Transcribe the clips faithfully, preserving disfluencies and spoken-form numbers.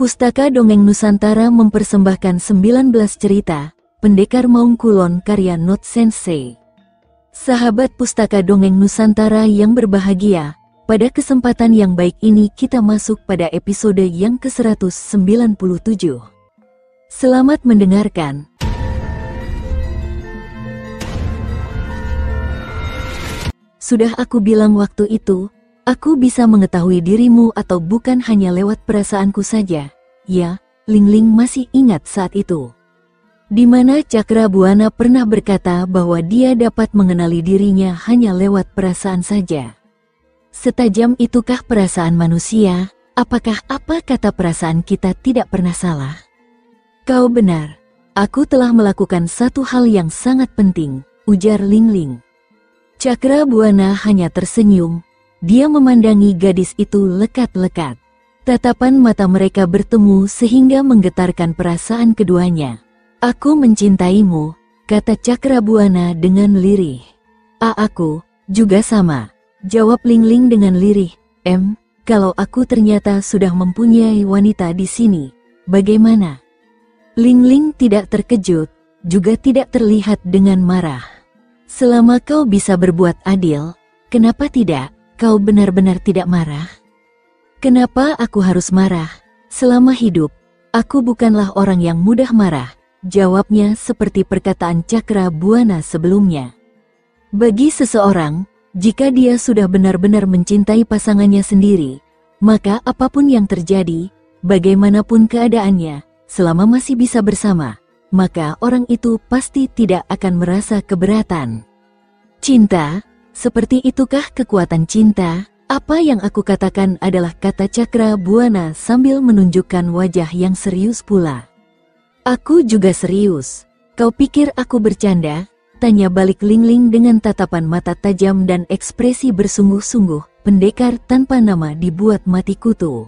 Pustaka Dongeng Nusantara mempersembahkan sembilan belas cerita, Pendekar Maung Kulon karya Not Sensei. Sahabat Pustaka Dongeng Nusantara yang berbahagia, pada kesempatan yang baik ini kita masuk pada episode yang ke seratus sembilan puluh tujuh. Selamat mendengarkan. Sudah aku bilang waktu itu, aku bisa mengetahui dirimu atau bukan hanya lewat perasaanku saja. Ya, Ling Ling masih ingat saat itu. Di mana Cakrabuana pernah berkata bahwa dia dapat mengenali dirinya hanya lewat perasaan saja. Setajam itukah perasaan manusia? Apakah apa kata perasaan kita tidak pernah salah? Kau benar. Aku telah melakukan satu hal yang sangat penting, ujar Ling Ling. Cakrabuana hanya tersenyum. Dia memandangi gadis itu lekat-lekat. Tatapan mata mereka bertemu sehingga menggetarkan perasaan keduanya. Aku mencintaimu, kata Cakrabuana dengan lirih. A aku, juga sama, jawab Ling Ling dengan lirih. Em, kalau aku ternyata sudah mempunyai wanita di sini, bagaimana? Ling Ling tidak terkejut, juga tidak terlihat dengan marah. Selama kau bisa berbuat adil, kenapa tidak? Kau benar-benar tidak marah? Kenapa aku harus marah? Selama hidup, aku bukanlah orang yang mudah marah, jawabnya seperti perkataan Cakrabuana sebelumnya. Bagi seseorang, jika dia sudah benar-benar mencintai pasangannya sendiri, maka apapun yang terjadi, bagaimanapun keadaannya, selama masih bisa bersama, maka orang itu pasti tidak akan merasa keberatan. Cinta, seperti itukah kekuatan cinta? Apa yang aku katakan adalah kata Cakrabuana sambil menunjukkan wajah yang serius pula. Aku juga serius. Kau pikir aku bercanda? Tanya balik Ling Ling dengan tatapan mata tajam dan ekspresi bersungguh-sungguh. Pendekar tanpa nama dibuat mati kutu.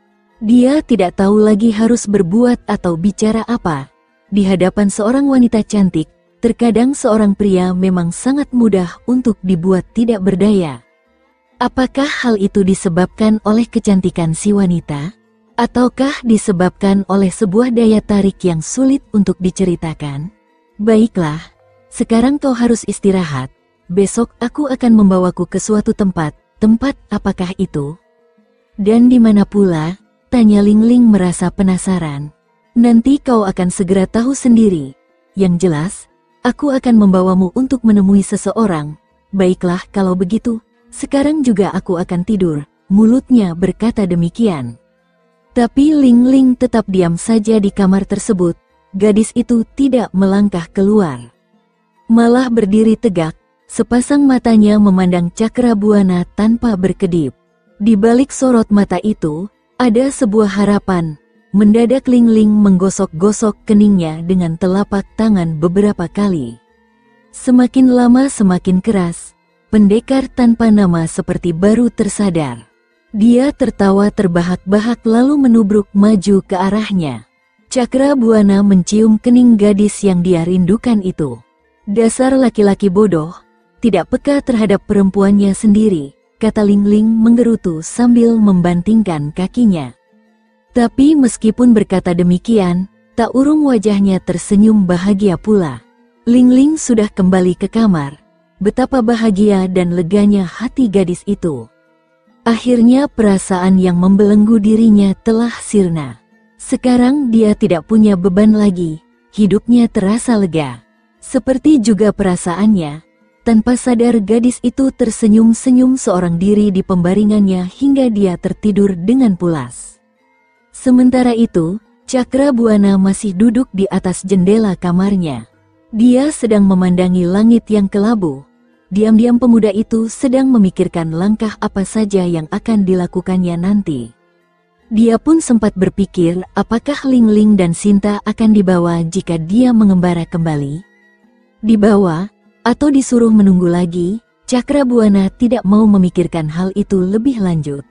Dia tidak tahu lagi harus berbuat atau bicara apa. Di hadapan seorang wanita cantik, terkadang seorang pria memang sangat mudah untuk dibuat tidak berdaya. Apakah hal itu disebabkan oleh kecantikan si wanita? Ataukah disebabkan oleh sebuah daya tarik yang sulit untuk diceritakan? Baiklah, sekarang kau harus istirahat. Besok aku akan membawaku ke suatu tempat. Tempat apakah itu? Dan di mana pula? Tanya Ling Ling merasa penasaran. Nanti kau akan segera tahu sendiri. Yang jelas, aku akan membawamu untuk menemui seseorang. Baiklah kalau begitu. Sekarang juga aku akan tidur, mulutnya berkata demikian. Tapi Ling Ling tetap diam saja di kamar tersebut. Gadis itu tidak melangkah keluar. Malah berdiri tegak, sepasang matanya memandang Cakrabuana tanpa berkedip. Di balik sorot mata itu, ada sebuah harapan. Mendadak Ling Ling menggosok-gosok keningnya dengan telapak tangan beberapa kali. Semakin lama semakin keras. Pendekar tanpa nama seperti baru tersadar. Dia tertawa terbahak-bahak lalu menubruk maju ke arahnya. Cakrabuana mencium kening gadis yang dia rindukan itu. Dasar laki-laki bodoh, tidak peka terhadap perempuannya sendiri, kata Ling Ling menggerutu sambil membantingkan kakinya. Tapi meskipun berkata demikian, tak urung wajahnya tersenyum bahagia pula. Ling Ling sudah kembali ke kamar. Betapa bahagia dan leganya hati gadis itu. Akhirnya perasaan yang membelenggu dirinya telah sirna. Sekarang dia tidak punya beban lagi, hidupnya terasa lega. Seperti juga perasaannya, tanpa sadar gadis itu tersenyum-senyum seorang diri di pembaringannya hingga dia tertidur dengan pulas. Sementara itu, Cakrabuana masih duduk di atas jendela kamarnya. Dia sedang memandangi langit yang kelabu. Diam-diam pemuda itu sedang memikirkan langkah apa saja yang akan dilakukannya nanti. Dia pun sempat berpikir apakah Ling Ling dan Sinta akan dibawa jika dia mengembara kembali. Dibawa, atau disuruh menunggu lagi, Cakrabuana tidak mau memikirkan hal itu lebih lanjut.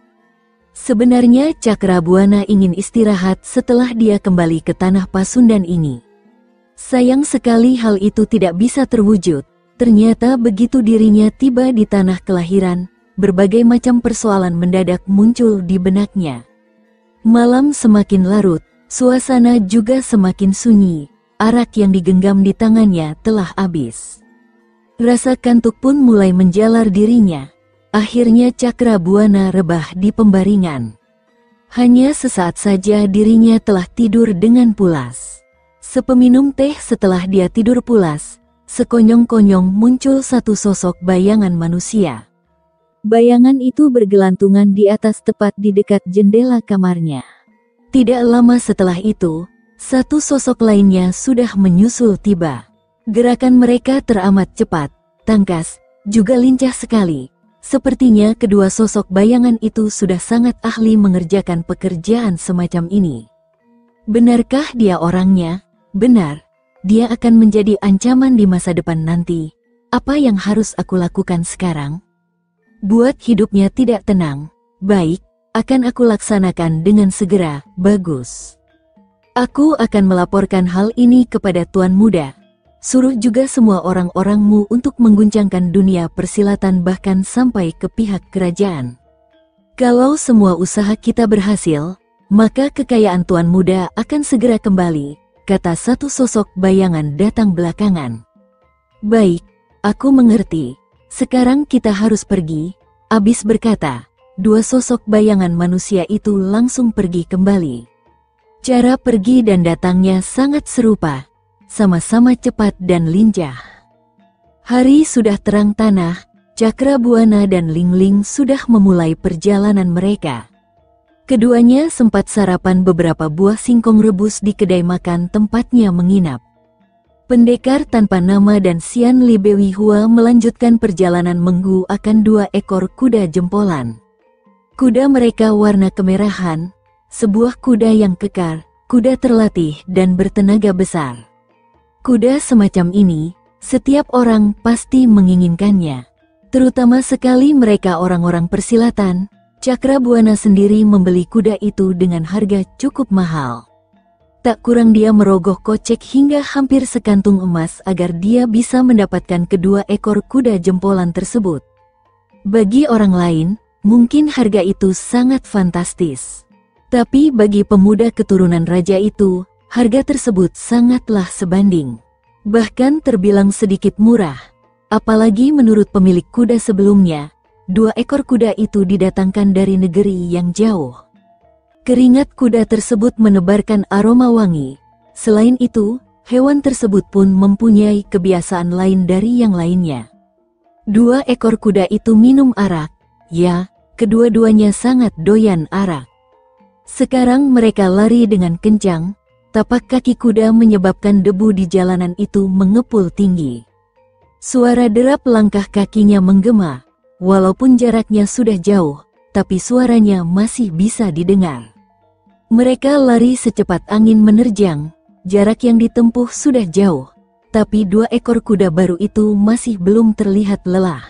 Sebenarnya Cakrabuana ingin istirahat setelah dia kembali ke tanah Pasundan ini. Sayang sekali hal itu tidak bisa terwujud. Ternyata begitu dirinya tiba di tanah kelahiran, berbagai macam persoalan mendadak muncul di benaknya. Malam semakin larut, suasana juga semakin sunyi. Arak yang digenggam di tangannya telah habis. Rasa kantuk pun mulai menjalar dirinya. Akhirnya Cakrabuana rebah di pembaringan. Hanya sesaat saja dirinya telah tidur dengan pulas. Sepeminum teh setelah dia tidur pulas, sekonyong-konyong muncul satu sosok bayangan manusia. Bayangan itu bergelantungan di atas tepat di dekat jendela kamarnya. Tidak lama setelah itu, satu sosok lainnya sudah menyusul tiba. Gerakan mereka teramat cepat, tangkas, juga lincah sekali. Sepertinya kedua sosok bayangan itu sudah sangat ahli mengerjakan pekerjaan semacam ini. Benarkah dia orangnya? Benar, dia akan menjadi ancaman di masa depan nanti. Apa yang harus aku lakukan sekarang? Buat hidupnya tidak tenang. Baik, akan aku laksanakan dengan segera. Bagus. Aku akan melaporkan hal ini kepada Tuan Muda. Suruh juga semua orang-orangmu untuk mengguncangkan dunia persilatan bahkan sampai ke pihak kerajaan. Kalau semua usaha kita berhasil, maka kekayaan Tuan Muda akan segera kembali, kata satu sosok bayangan datang belakangan. Baik, aku mengerti. Sekarang kita harus pergi. Abis berkata, dua sosok bayangan manusia itu langsung pergi kembali. Cara pergi dan datangnya sangat serupa. Sama-sama cepat dan lincah. Hari sudah terang tanah, Cakrabuana dan Lingling sudah memulai perjalanan mereka. Keduanya sempat sarapan beberapa buah singkong rebus di kedai makan tempatnya menginap. Pendekar tanpa nama dan Sian Li Bewi Hua melanjutkan perjalanan menggu akan dua ekor kuda jempolan. Kuda mereka warna kemerahan, sebuah kuda yang kekar, kuda terlatih dan bertenaga besar. Kuda semacam ini, setiap orang pasti menginginkannya. Terutama sekali mereka orang-orang persilatan. Cakrabuana sendiri membeli kuda itu dengan harga cukup mahal. Tak kurang dia merogoh kocek hingga hampir sekantung emas agar dia bisa mendapatkan kedua ekor kuda jempolan tersebut. Bagi orang lain, mungkin harga itu sangat fantastis. Tapi bagi pemuda keturunan raja itu, harga tersebut sangatlah sebanding. Bahkan terbilang sedikit murah. Apalagi menurut pemilik kuda sebelumnya, dua ekor kuda itu didatangkan dari negeri yang jauh. Keringat kuda tersebut menebarkan aroma wangi. Selain itu, hewan tersebut pun mempunyai kebiasaan lain dari yang lainnya. Dua ekor kuda itu minum arak. Ya, kedua-duanya sangat doyan arak. Sekarang mereka lari dengan kencang. Tapak kaki kuda menyebabkan debu di jalanan itu mengepul tinggi. Suara derap langkah kakinya menggema. Walaupun jaraknya sudah jauh, tapi suaranya masih bisa didengar. Mereka lari secepat angin menerjang. Jarak yang ditempuh sudah jauh, tapi dua ekor kuda baru itu masih belum terlihat lelah.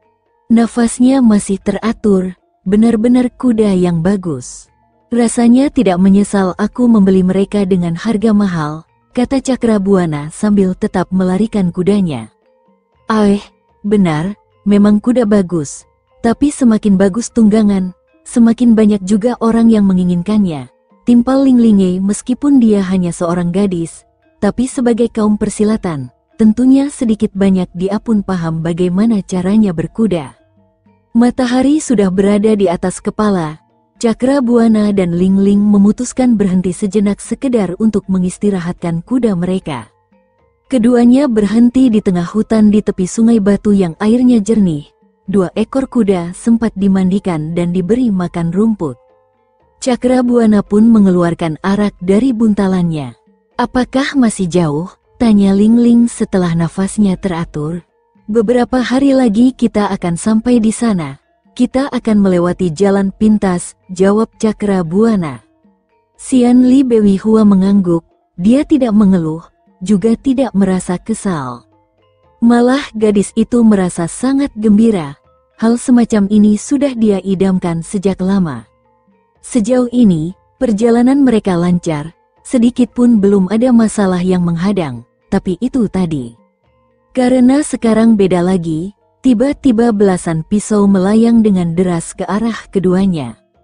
Nafasnya masih teratur, benar-benar kuda yang bagus. Rasanya tidak menyesal aku membeli mereka dengan harga mahal, kata Cakrabuana sambil tetap melarikan kudanya. Ah, benar, memang kuda bagus, tapi semakin bagus tunggangan, semakin banyak juga orang yang menginginkannya. Timpal Linglinge meskipun dia hanya seorang gadis, tapi sebagai kaum persilatan, tentunya sedikit banyak dia pun paham bagaimana caranya berkuda. Matahari sudah berada di atas kepala. Cakrabuana dan Lingling memutuskan berhenti sejenak sekedar untuk mengistirahatkan kuda mereka. Keduanya berhenti di tengah hutan di tepi sungai batu yang airnya jernih. Dua ekor kuda sempat dimandikan dan diberi makan rumput. Cakrabuana pun mengeluarkan arak dari buntalannya. Apakah masih jauh? Tanya Lingling setelah nafasnya teratur. Beberapa hari lagi kita akan sampai di sana. Kita akan melewati jalan pintas, jawab Cakrabuana. Sian Li Bewi Hua mengangguk, dia tidak mengeluh, juga tidak merasa kesal. Malah gadis itu merasa sangat gembira, hal semacam ini sudah dia idamkan sejak lama. Sejauh ini, perjalanan mereka lancar, sedikit pun belum ada masalah yang menghadang, tapi itu tadi. Karena sekarang beda lagi, tiba-tiba belasan pisau melayang dengan deras ke arah keduanya.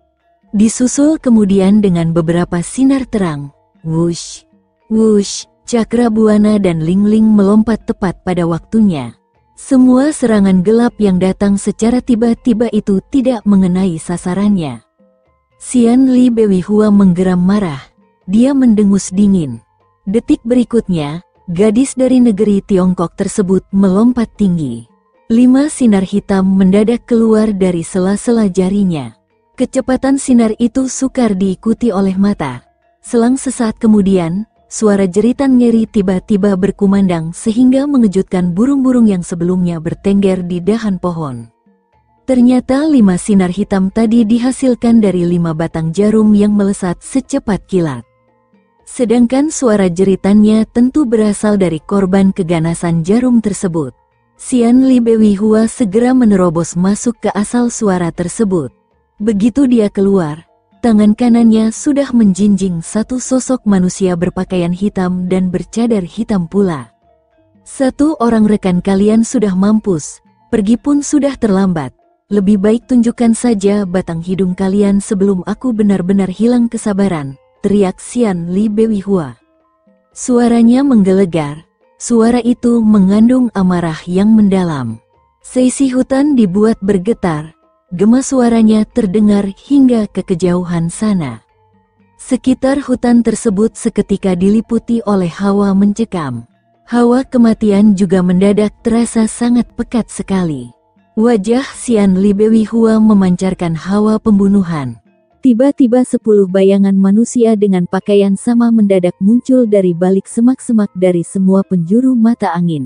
Disusul kemudian dengan beberapa sinar terang. Wush, wush, Cakrabuana dan Lingling melompat tepat pada waktunya. Semua serangan gelap yang datang secara tiba-tiba itu tidak mengenai sasarannya. Xian Li Beihua menggeram marah. Dia mendengus dingin. Detik berikutnya, gadis dari negeri Tiongkok tersebut melompat tinggi. Lima sinar hitam mendadak keluar dari sela-sela jarinya. Kecepatan sinar itu sukar diikuti oleh mata. Selang sesaat kemudian, suara jeritan ngeri tiba-tiba berkumandang sehingga mengejutkan burung-burung yang sebelumnya bertengger di dahan pohon. Ternyata lima sinar hitam tadi dihasilkan dari lima batang jarum yang melesat secepat kilat. Sedangkan suara jeritannya tentu berasal dari korban keganasan jarum tersebut. Xian Li Beihua segera menerobos masuk ke asal suara tersebut. Begitu dia keluar, tangan kanannya sudah menjinjing satu sosok manusia berpakaian hitam dan bercadar hitam pula. Satu orang rekan kalian sudah mampus, pergi pun sudah terlambat. Lebih baik tunjukkan saja batang hidung kalian sebelum aku benar-benar hilang kesabaran, teriak Xian Li Beihua. Suaranya menggelegar, suara itu mengandung amarah yang mendalam. Seisi hutan dibuat bergetar, gema suaranya terdengar hingga ke kejauhan sana. Sekitar hutan tersebut seketika diliputi oleh hawa mencekam. Hawa kematian juga mendadak terasa sangat pekat sekali. Wajah Xian Li Beihua memancarkan hawa pembunuhan. Tiba-tiba sepuluh bayangan manusia dengan pakaian sama mendadak muncul dari balik semak-semak dari semua penjuru mata angin.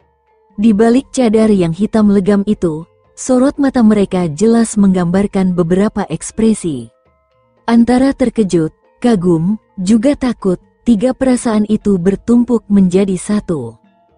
Di balik cadar yang hitam legam itu, sorot mata mereka jelas menggambarkan beberapa ekspresi. Antara terkejut, kagum, juga takut, tiga perasaan itu bertumpuk menjadi satu.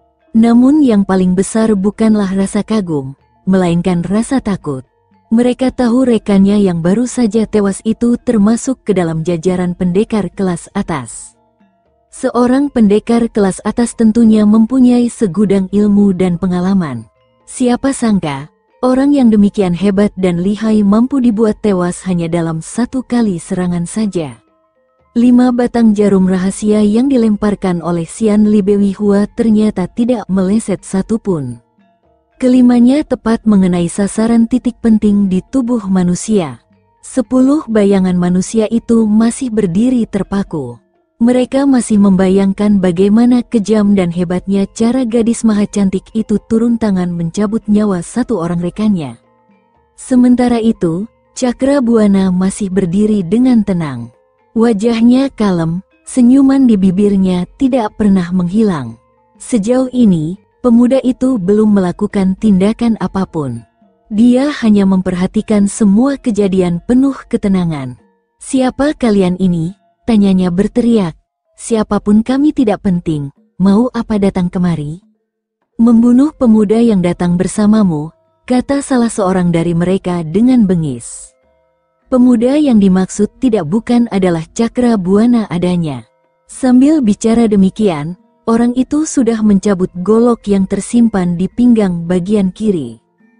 Namun yang paling besar bukanlah rasa kagum, melainkan rasa takut. Mereka tahu rekannya yang baru saja tewas itu termasuk ke dalam jajaran pendekar kelas atas. Seorang pendekar kelas atas tentunya mempunyai segudang ilmu dan pengalaman. Siapa sangka, orang yang demikian hebat dan lihai mampu dibuat tewas hanya dalam satu kali serangan saja. Lima batang jarum rahasia yang dilemparkan oleh Xian Li Beihua ternyata tidak meleset satupun. Kelimanya tepat mengenai sasaran titik penting di tubuh manusia. Sepuluh bayangan manusia itu masih berdiri terpaku. Mereka masih membayangkan bagaimana kejam dan hebatnya cara gadis maha cantik itu turun tangan mencabut nyawa satu orang rekannya. Sementara itu, Cakrabuana masih berdiri dengan tenang. Wajahnya kalem, senyuman di bibirnya tidak pernah menghilang. Sejauh ini, pemuda itu belum melakukan tindakan apapun. Dia hanya memperhatikan semua kejadian penuh ketenangan. "Siapa kalian ini?" tanyanya berteriak. "Siapapun kami tidak penting, mau apa datang kemari?" "Membunuh pemuda yang datang bersamamu," kata salah seorang dari mereka dengan bengis. Pemuda yang dimaksud tidak bukan adalah Cakrabuana adanya. Sambil bicara demikian, orang itu sudah mencabut golok yang tersimpan di pinggang bagian kiri.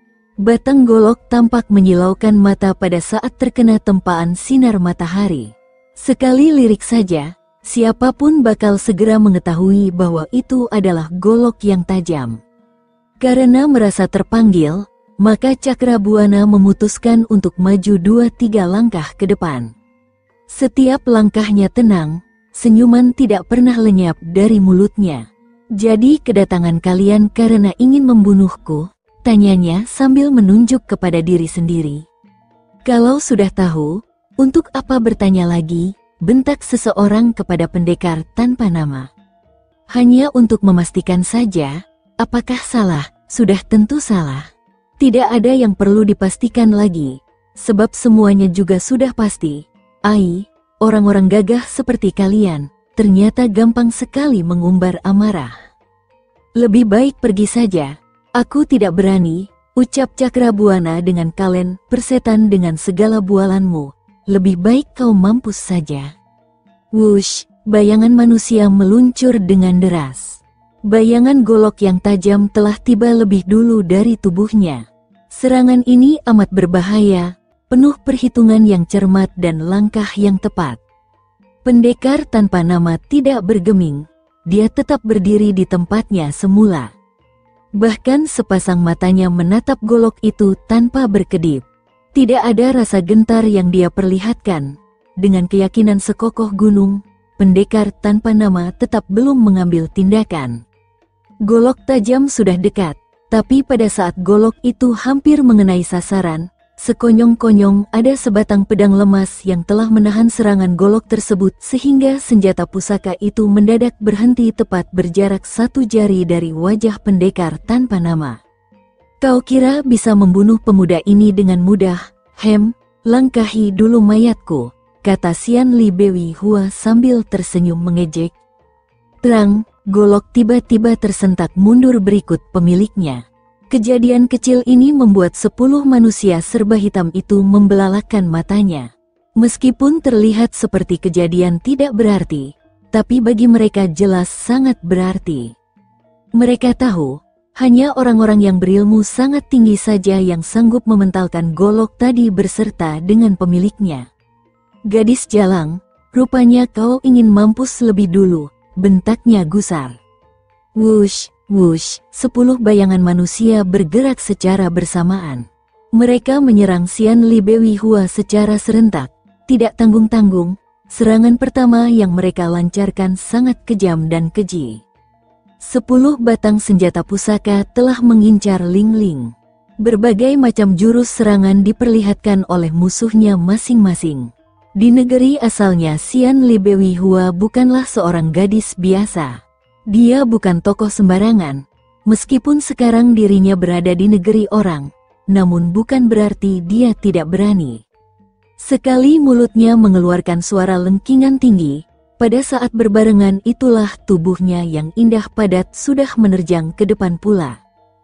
Batang golok tampak menyilaukan mata pada saat terkena tempaan sinar matahari. Sekali lirik saja, siapapun bakal segera mengetahui bahwa itu adalah golok yang tajam. Karena merasa terpanggil, maka Cakrabuana memutuskan untuk maju dua tiga langkah ke depan. Setiap langkahnya tenang, senyuman tidak pernah lenyap dari mulutnya. "Jadi kedatangan kalian karena ingin membunuhku?" tanyanya sambil menunjuk kepada diri sendiri. "Kalau sudah tahu, untuk apa bertanya lagi?" bentak seseorang kepada pendekar tanpa nama. "Hanya untuk memastikan saja, apakah salah?" "Sudah tentu salah. Tidak ada yang perlu dipastikan lagi, sebab semuanya juga sudah pasti. Ai, orang-orang gagah seperti kalian, ternyata gampang sekali mengumbar amarah. Lebih baik pergi saja, aku tidak berani," ucap Cakrabuana dengan kalem, "persetan dengan segala bualanmu, lebih baik kau mampus saja." Wush, bayangan manusia meluncur dengan deras. Bayangan golok yang tajam telah tiba lebih dulu dari tubuhnya. Serangan ini amat berbahaya, penuh perhitungan yang cermat dan langkah yang tepat. Pendekar tanpa nama tidak bergeming, dia tetap berdiri di tempatnya semula. Bahkan sepasang matanya menatap golok itu tanpa berkedip. Tidak ada rasa gentar yang dia perlihatkan. Dengan keyakinan sekokoh gunung, pendekar tanpa nama tetap belum mengambil tindakan. Golok tajam sudah dekat, tapi pada saat golok itu hampir mengenai sasaran, sekonyong-konyong ada sebatang pedang lemas yang telah menahan serangan golok tersebut sehingga senjata pusaka itu mendadak berhenti tepat berjarak satu jari dari wajah pendekar tanpa nama. Kau kira bisa membunuh pemuda ini dengan mudah? Hem, langkahi dulu mayatku, kata Xian Li Bewi Hua sambil tersenyum mengejek. Terang, golok tiba-tiba tersentak mundur berikut pemiliknya. Kejadian kecil ini membuat sepuluh manusia serba hitam itu membelalakan matanya. Meskipun terlihat seperti kejadian tidak berarti, tapi bagi mereka jelas sangat berarti. Mereka tahu, hanya orang-orang yang berilmu sangat tinggi saja yang sanggup mementalkan golok tadi berserta dengan pemiliknya. Gadis jalang, rupanya kau ingin mampus lebih dulu, bentaknya gusar. Wush, wush, sepuluh bayangan manusia bergerak secara bersamaan. Mereka menyerang Xian Li Bewi Hua secara serentak, tidak tanggung-tanggung. Serangan pertama yang mereka lancarkan sangat kejam dan keji. Sepuluh batang senjata pusaka telah mengincar Ling Ling. Berbagai macam jurus serangan diperlihatkan oleh musuhnya masing-masing. Di negeri asalnya Xian Li Bewi Hua bukanlah seorang gadis biasa. Dia bukan tokoh sembarangan. Meskipun sekarang dirinya berada di negeri orang, namun bukan berarti dia tidak berani. Sekali mulutnya mengeluarkan suara lengkingan tinggi, pada saat berbarengan itulah tubuhnya yang indah padat sudah menerjang ke depan pula.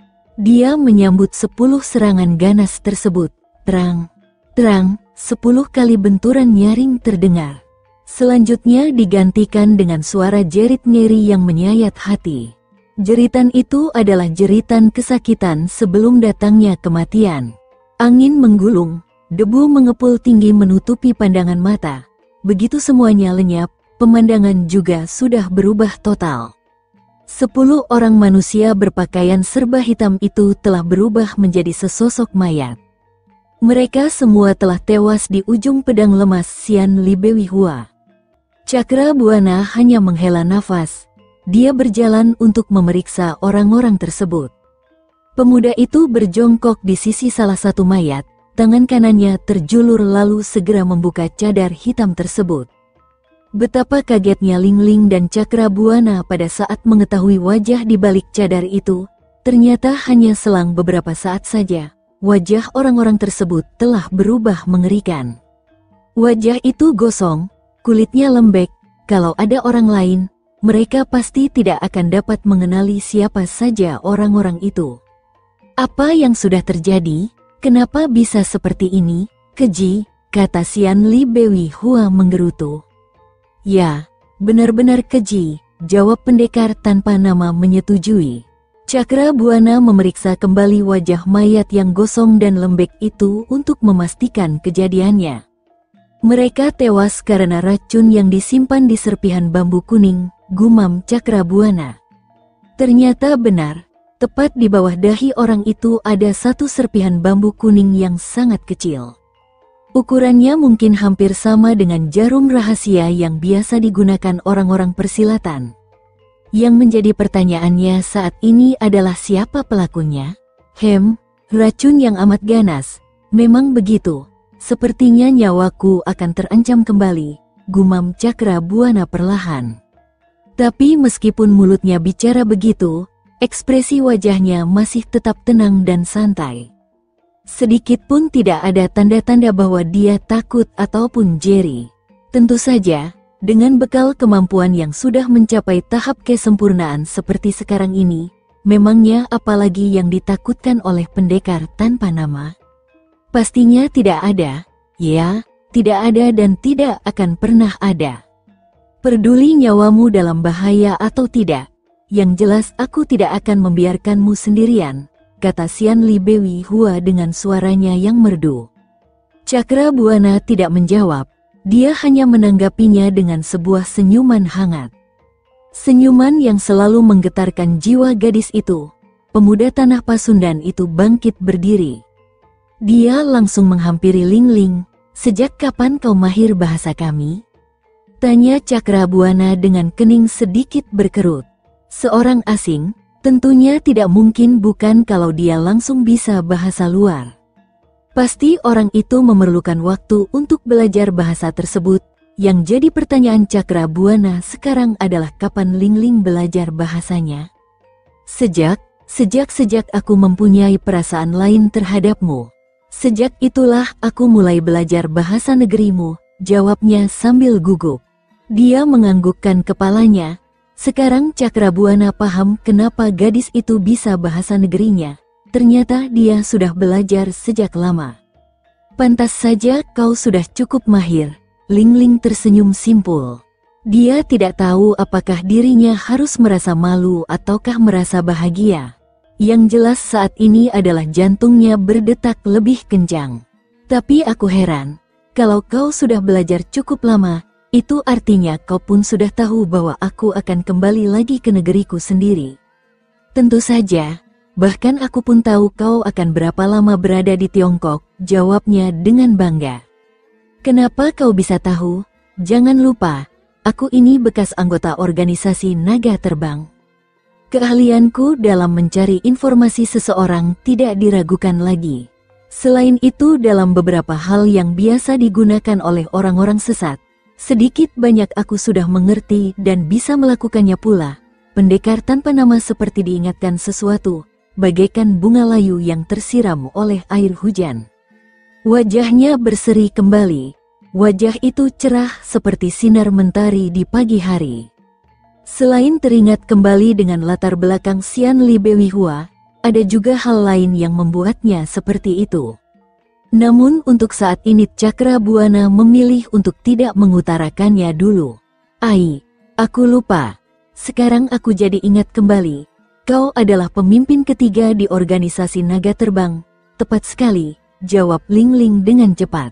Dia menyambut sepuluh serangan ganas tersebut. Terang, terang, sepuluh kali benturan nyaring terdengar. Selanjutnya digantikan dengan suara jerit ngeri yang menyayat hati. Jeritan itu adalah jeritan kesakitan sebelum datangnya kematian. Angin menggulung, debu mengepul tinggi menutupi pandangan mata. Begitu semuanya lenyap, pemandangan juga sudah berubah total. Sepuluh orang manusia berpakaian serba hitam itu telah berubah menjadi sesosok mayat. Mereka semua telah tewas di ujung pedang lemas Xian Li Bewi Hua. Cakra Buana hanya menghela nafas. Dia berjalan untuk memeriksa orang-orang tersebut. Pemuda itu berjongkok di sisi salah satu mayat, tangan kanannya terjulur lalu segera membuka cadar hitam tersebut. Betapa kagetnya Ling Ling dan Cakra Buana pada saat mengetahui wajah di balik cadar itu. Ternyata hanya selang beberapa saat saja, wajah orang-orang tersebut telah berubah mengerikan. Wajah itu gosong, kulitnya lembek. Kalau ada orang lain, mereka pasti tidak akan dapat mengenali siapa saja orang-orang itu. Apa yang sudah terjadi? Kenapa bisa seperti ini? Keji, kata Xian Li Bewi Hua menggerutu. Ya, benar-benar keji, jawab pendekar tanpa nama menyetujui. Cakra Buana memeriksa kembali wajah mayat yang gosong dan lembek itu untuk memastikan kejadiannya. Mereka tewas karena racun yang disimpan di serpihan bambu kuning, gumam Cakra Buana. Ternyata benar, tepat di bawah dahi orang itu ada satu serpihan bambu kuning yang sangat kecil. Ukurannya mungkin hampir sama dengan jarum rahasia yang biasa digunakan orang-orang persilatan. Yang menjadi pertanyaannya saat ini adalah siapa pelakunya? Hem, racun yang amat ganas, memang begitu. Sepertinya nyawaku akan terancam kembali, gumam Cakra Buana perlahan. Tapi meskipun mulutnya bicara begitu, ekspresi wajahnya masih tetap tenang dan santai. Sedikit pun tidak ada tanda-tanda bahwa dia takut ataupun jeri. Tentu saja, dengan bekal kemampuan yang sudah mencapai tahap kesempurnaan seperti sekarang ini, memangnya apalagi yang ditakutkan oleh pendekar tanpa nama? Pastinya tidak ada, ya, tidak ada dan tidak akan pernah ada. Peduli nyawamu dalam bahaya atau tidak, yang jelas aku tidak akan membiarkanmu sendirian, kata Xian Li Bewi Hua dengan suaranya yang merdu. Cakrabuana tidak menjawab, dia hanya menanggapinya dengan sebuah senyuman hangat. Senyuman yang selalu menggetarkan jiwa gadis itu. Pemuda tanah Pasundan itu bangkit berdiri. Dia langsung menghampiri Lingling. "Sejak kapan kau mahir bahasa kami?" tanya Cakrabuana dengan kening sedikit berkerut. Seorang asing, tentunya tidak mungkin bukan kalau dia langsung bisa bahasa luar. Pasti orang itu memerlukan waktu untuk belajar bahasa tersebut. Yang jadi pertanyaan Cakrabuana sekarang adalah kapan Lingling belajar bahasanya? Sejak, sejak sejak aku mempunyai perasaan lain terhadapmu. Sejak itulah aku mulai belajar bahasa negerimu, jawabnya sambil gugup. Dia menganggukkan kepalanya. Sekarang Cakrabuana paham kenapa gadis itu bisa bahasa negerinya. Ternyata dia sudah belajar sejak lama. Pantas saja kau sudah cukup mahir. Lingling tersenyum simpul. Dia tidak tahu apakah dirinya harus merasa malu ataukah merasa bahagia. Yang jelas saat ini adalah jantungnya berdetak lebih kencang. Tapi aku heran, kalau kau sudah belajar cukup lama, itu artinya kau pun sudah tahu bahwa aku akan kembali lagi ke negeriku sendiri. Tentu saja, bahkan aku pun tahu kau akan berapa lama berada di Tiongkok, jawabnya dengan bangga. Kenapa kau bisa tahu? Jangan lupa, aku ini bekas anggota organisasi Naga Terbang. Keahlianku dalam mencari informasi seseorang tidak diragukan lagi. Selain itu dalam beberapa hal yang biasa digunakan oleh orang-orang sesat, sedikit banyak aku sudah mengerti dan bisa melakukannya pula. Pendekar tanpa nama seperti diingatkan sesuatu, bagaikan bunga layu yang tersiram oleh air hujan. Wajahnya berseri kembali. Wajah itu cerah seperti sinar mentari di pagi hari. Selain teringat kembali dengan latar belakang Xian Li Bewihua, ada juga hal lain yang membuatnya seperti itu. Namun untuk saat ini Cakrabuana memilih untuk tidak mengutarakannya dulu. "Ai, aku lupa. Sekarang aku jadi ingat kembali. Kau adalah pemimpin ketiga di organisasi Naga Terbang." "Tepat sekali," jawab Lingling dengan cepat.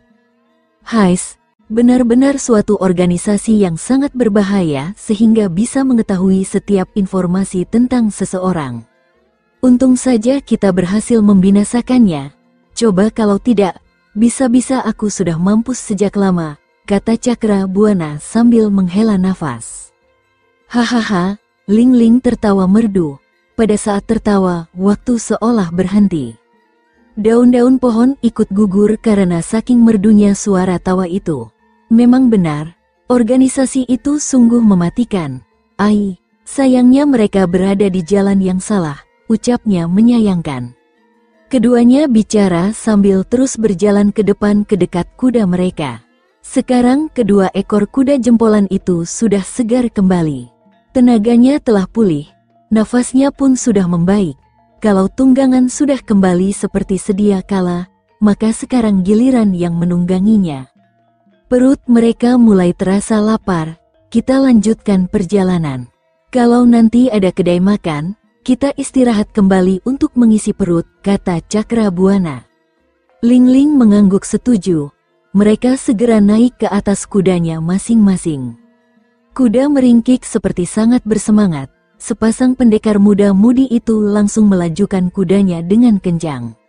"Hais, benar-benar suatu organisasi yang sangat berbahaya sehingga bisa mengetahui setiap informasi tentang seseorang. Untung saja kita berhasil membinasakannya. Coba kalau tidak, bisa-bisa aku sudah mampus sejak lama," kata Cakrabuana sambil menghela nafas. "Hahaha," Lingling tertawa merdu. Pada saat tertawa, waktu seolah berhenti. Daun-daun pohon ikut gugur karena saking merdunya suara tawa itu. Memang benar, organisasi itu sungguh mematikan. "Ai, sayangnya mereka berada di jalan yang salah," ucapnya menyayangkan. Keduanya bicara sambil terus berjalan ke depan ke dekat kuda mereka. Sekarang kedua ekor kuda jempolan itu sudah segar kembali. Tenaganya telah pulih, nafasnya pun sudah membaik. Kalau tunggangan sudah kembali seperti sedia kala, maka sekarang giliran yang menungganginya. Perut mereka mulai terasa lapar. Kita lanjutkan perjalanan. Kalau nanti ada kedai makan, kita istirahat kembali untuk mengisi perut, kata Cakrabuana. Lingling mengangguk setuju. Mereka segera naik ke atas kudanya masing-masing. Kuda meringkik seperti sangat bersemangat. Sepasang pendekar muda-mudi itu langsung melajukan kudanya dengan kencang.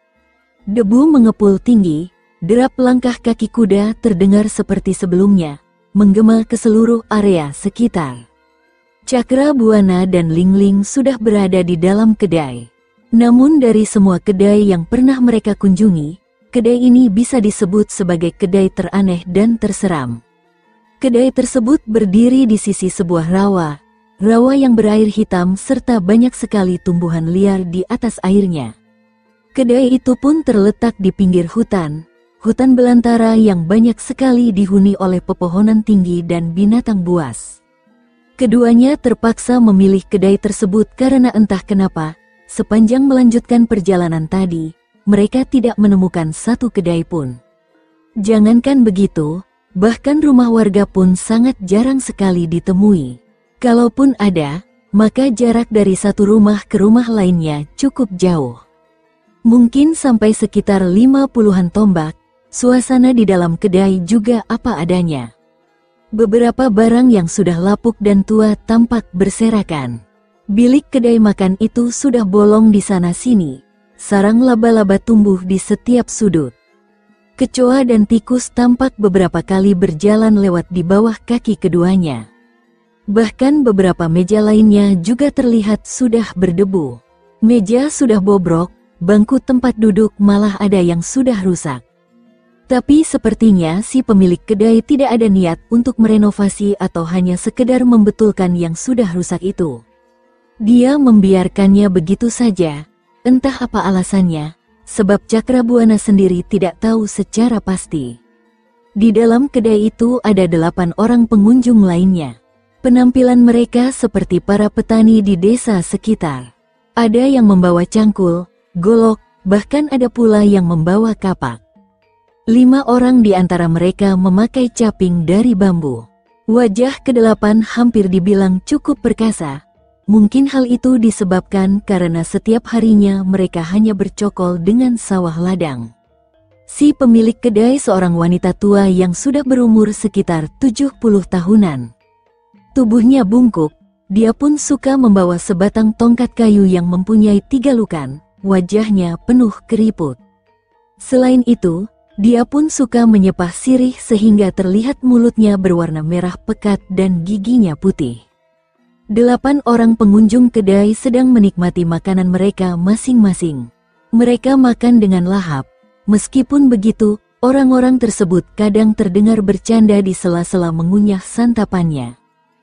Debu mengepul tinggi. Derap langkah kaki kuda terdengar seperti sebelumnya, menggema ke seluruh area sekitar. Cakrabuana dan Lingling sudah berada di dalam kedai. Namun dari semua kedai yang pernah mereka kunjungi, kedai ini bisa disebut sebagai kedai teraneh dan terseram. Kedai tersebut berdiri di sisi sebuah rawa, rawa yang berair hitam serta banyak sekali tumbuhan liar di atas airnya. Kedai itu pun terletak di pinggir hutan. Hutan belantara yang banyak sekali dihuni oleh pepohonan tinggi dan binatang buas. Keduanya terpaksa memilih kedai tersebut karena entah kenapa, sepanjang melanjutkan perjalanan tadi, mereka tidak menemukan satu kedai pun. Jangankan begitu, bahkan rumah warga pun sangat jarang sekali ditemui. Kalaupun ada, maka jarak dari satu rumah ke rumah lainnya cukup jauh. Mungkin sampai sekitar lima puluhan tombak. Suasana di dalam kedai juga apa adanya. Beberapa barang yang sudah lapuk dan tua tampak berserakan. Bilik kedai makan itu sudah bolong di sana-sini. Sarang laba-laba tumbuh di setiap sudut. Kecoa dan tikus tampak beberapa kali berjalan lewat di bawah kaki keduanya. Bahkan beberapa meja lainnya juga terlihat sudah berdebu. Meja sudah bobrok, bangku tempat duduk malah ada yang sudah rusak. Tapi sepertinya si pemilik kedai tidak ada niat untuk merenovasi atau hanya sekedar membetulkan yang sudah rusak itu. Dia membiarkannya begitu saja, entah apa alasannya, sebab Cakrabuana sendiri tidak tahu secara pasti. Di dalam kedai itu ada delapan orang pengunjung lainnya. Penampilan mereka seperti para petani di desa sekitar. Ada yang membawa cangkul, golok, bahkan ada pula yang membawa kapak. Lima orang di antara mereka memakai caping dari bambu. Wajah kedelapan hampir dibilang cukup perkasa. Mungkin hal itu disebabkan karena setiap harinya mereka hanya bercokol dengan sawah ladang. Si pemilik kedai seorang wanita tua yang sudah berumur sekitar tujuh puluh tahunan. Tubuhnya bungkuk, dia pun suka membawa sebatang tongkat kayu yang mempunyai tiga lukan, wajahnya penuh keriput. Selain itu, dia pun suka menyepah sirih sehingga terlihat mulutnya berwarna merah pekat dan giginya putih. Delapan orang pengunjung kedai sedang menikmati makanan mereka masing-masing. Mereka makan dengan lahap. Meskipun begitu, orang-orang tersebut kadang terdengar bercanda di sela-sela mengunyah santapannya.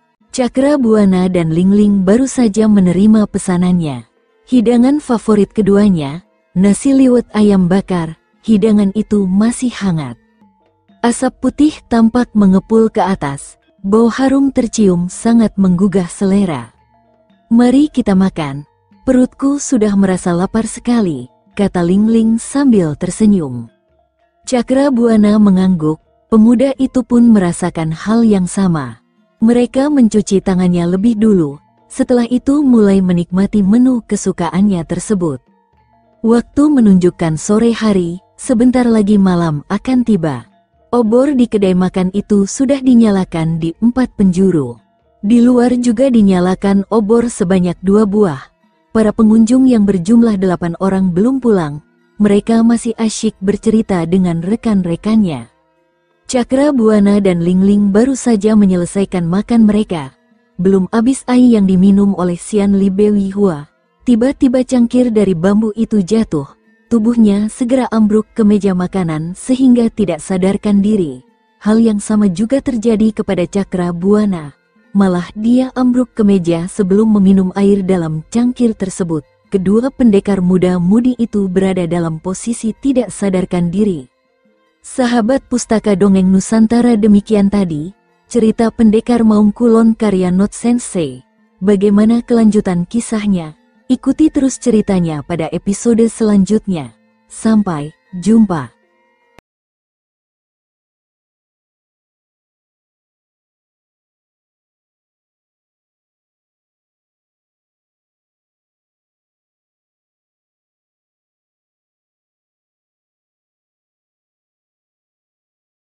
Cakrabuana dan Lingling baru saja menerima pesanannya. Hidangan favorit keduanya, nasi liwet ayam bakar. Hidangan itu masih hangat. Asap putih tampak mengepul ke atas, bau harum tercium sangat menggugah selera. "Mari kita makan, perutku sudah merasa lapar sekali," kata Lingling sambil tersenyum. Cakrabuana mengangguk, pemuda itu pun merasakan hal yang sama. Mereka mencuci tangannya lebih dulu, setelah itu mulai menikmati menu kesukaannya tersebut. Waktu menunjukkan sore hari. Sebentar lagi malam akan tiba. Obor di kedai makan itu sudah dinyalakan di empat penjuru. Di luar juga dinyalakan obor sebanyak dua buah. Para pengunjung yang berjumlah delapan orang belum pulang. Mereka masih asyik bercerita dengan rekan-rekannya. Cakrabuana dan Lingling baru saja menyelesaikan makan mereka. Belum habis air yang diminum oleh Sian Libewi Hua. Tiba-tiba cangkir dari bambu itu jatuh. Tubuhnya segera ambruk ke meja makanan sehingga tidak sadarkan diri. Hal yang sama juga terjadi kepada Cakrabuana. Malah dia ambruk ke meja sebelum meminum air dalam cangkir tersebut. Kedua pendekar muda-mudi itu berada dalam posisi tidak sadarkan diri. Sahabat Pustaka Dongeng Nusantara, demikian tadi cerita Pendekar Maung Kulon karya Not Sensei. Bagaimana kelanjutan kisahnya? Ikuti terus ceritanya pada episode selanjutnya. Sampai jumpa.